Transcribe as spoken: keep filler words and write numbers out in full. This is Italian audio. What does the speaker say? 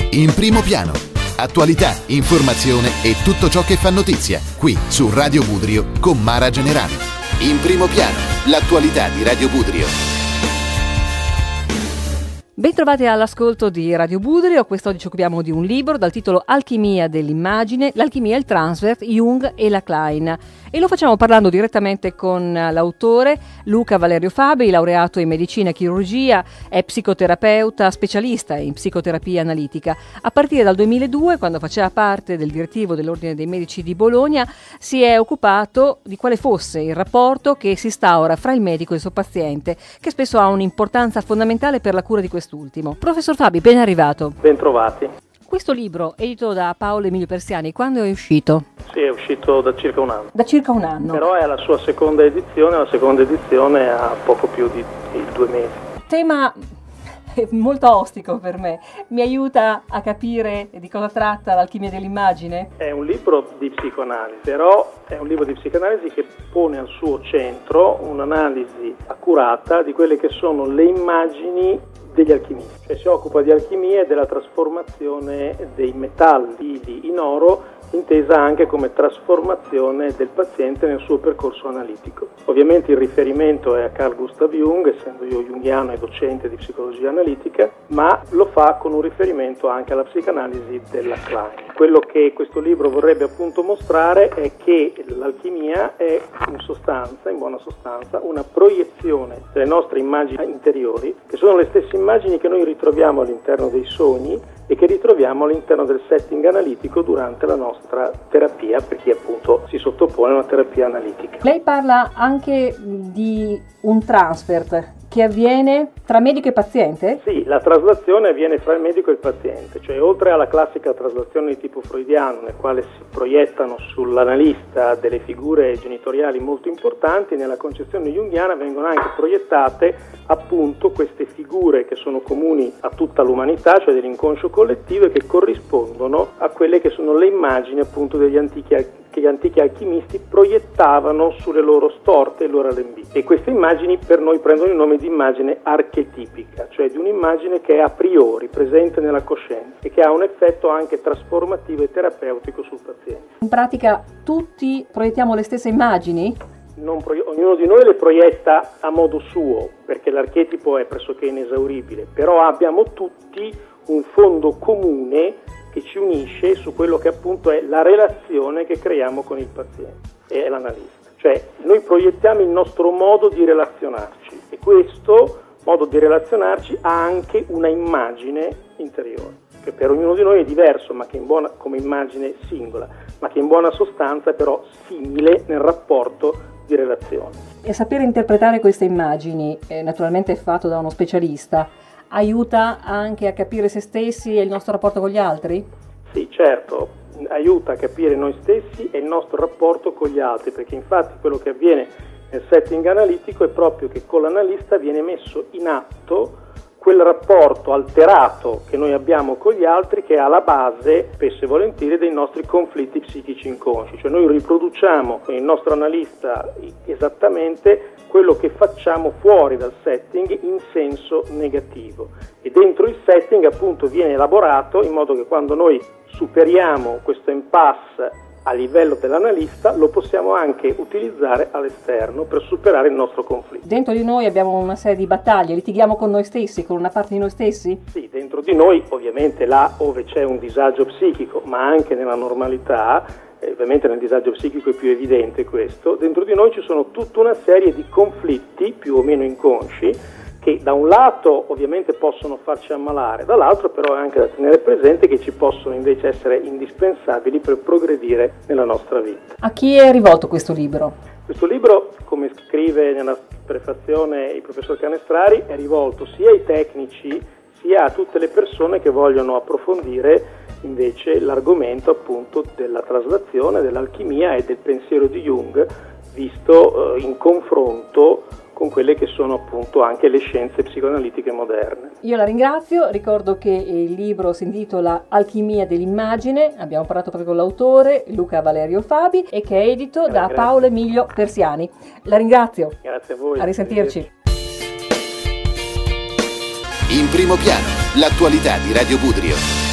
In primo piano. Attualità, informazione e tutto ciò che fa notizia, qui su Radio Budrio con Mara Generali. In primo piano, l'attualità di Radio Budrio. Bentrovati all'ascolto di Radio Budrio. Quest'oggi ci occupiamo di un libro dal titolo Alchimia dell'immagine, l'alchimia, il transfer, Jung e la Klein. E lo facciamo parlando direttamente con l'autore Luca Valerio Fabi, laureato in medicina e chirurgia, è psicoterapeuta, specialista in psicoterapia analitica. A partire dal duemiladue, quando faceva parte del direttivo dell'Ordine dei Medici di Bologna, si è occupato di quale fosse il rapporto che si instaura fra il medico e il suo paziente, che spesso ha un'importanza fondamentale per la cura di quest'ultimo. Professor Fabi, ben arrivato. Ben trovati. Questo libro, edito da Paolo Emilio Persiani, quando è uscito? Sì, è uscito da circa un anno. Da circa un anno. Però è alla sua seconda edizione, la seconda edizione ha poco più di, di due mesi. Tema molto ostico per me. Mi aiuta a capire di cosa tratta l'alchimia dell'immagine? È un libro di psicoanalisi, però è un libro di psicoanalisi che pone al suo centro un'analisi accurata di quelle che sono le immagini degli alchimisti, cioè si occupa di alchimia e della trasformazione dei metalli in oro, intesa anche come trasformazione del paziente nel suo percorso analitico. Ovviamente il riferimento è a Carl Gustav Jung, essendo io jungiano e docente di psicologia analitica, ma lo fa con un riferimento anche alla psicanalisi della Klein. Quello che questo libro vorrebbe appunto mostrare è che l'alchimia è in sostanza, in buona sostanza, una proiezione delle nostre immagini interiori, che sono le stesse immagini che noi ritroviamo all'interno dei sogni e che ritroviamo all'interno del setting analitico durante la nostra terapia, per chi appunto si sottopone a una terapia analitica. Lei parla anche di un transfer che avviene tra medico e paziente? Sì, la traslazione avviene fra il medico e il paziente, cioè oltre alla classica traslazione di tipo freudiano, nel quale si proiettano sull'analista delle figure genitoriali molto importanti, nella concezione junghiana vengono anche proiettate appunto queste figure che sono comuni a tutta l'umanità, cioè dell'inconscio collettivo, e che corrispondono a quelle che sono le immagini appunto degli antichi che gli antichi alchimisti proiettavano sulle loro storte e loro alembiti. E queste immagini per noi prendono il nome di immagine archetipica, cioè di un'immagine che è a priori presente nella coscienza e che ha un effetto anche trasformativo e terapeutico sul paziente. In pratica tutti proiettiamo le stesse immagini? Non pro... Ognuno di noi le proietta a modo suo, perché l'archetipo è pressoché inesauribile, però abbiamo tutti un fondo comune che ci unisce su quello che appunto è la relazione che creiamo con il paziente e l'analista. Cioè noi proiettiamo il nostro modo di relazionarci e questo modo di relazionarci ha anche una immagine interiore, che per ognuno di noi è diverso, ma che in buona, come immagine singola, ma che in buona sostanza è però simile nel rapporto di relazione. E sapere interpretare queste immagini, eh, naturalmente è fatto da uno specialista, aiuta anche a capire se stessi e il nostro rapporto con gli altri? Sì, certo, aiuta a capire noi stessi e il nostro rapporto con gli altri, perché infatti quello che avviene nel setting analitico è proprio che con l'analista viene messo in atto quel rapporto alterato che noi abbiamo con gli altri, che è alla base, spesso e volentieri, dei nostri conflitti psichici inconsci. Cioè noi riproduciamo con il nostro analista esattamente quello che facciamo fuori dal setting in senso negativo. E dentro il setting appunto viene elaborato in modo che quando noi superiamo questo impasse a livello dell'analista lo possiamo anche utilizzare all'esterno per superare il nostro conflitto. Dentro di noi abbiamo una serie di battaglie, litighiamo con noi stessi, con una parte di noi stessi? Sì, dentro di noi, ovviamente là dove c'è un disagio psichico, ma anche nella normalità, eh, ovviamente nel disagio psichico è più evidente questo, dentro di noi ci sono tutta una serie di conflitti più o meno inconsci che da un lato ovviamente possono farci ammalare, dall'altro però è anche da tenere presente che ci possono invece essere indispensabili per progredire nella nostra vita. A chi è rivolto questo libro? Questo libro, come scrive nella prefazione il professor Canestrari, è rivolto sia ai tecnici sia a tutte le persone che vogliono approfondire invece l'argomento appunto della traslazione, dell'alchimia e del pensiero di Jung, visto eh, in confronto con quelle che sono appunto anche le scienze psicoanalitiche moderne. Io la ringrazio, ricordo che il libro si intitola Alchimia dell'immagine, abbiamo parlato proprio con l'autore Luca Valerio Fabi e che è edito eh, da grazie. Paolo Emilio Persiani. La ringrazio. Grazie a voi. A risentirci. In primo piano, l'attualità di Radio Budrio.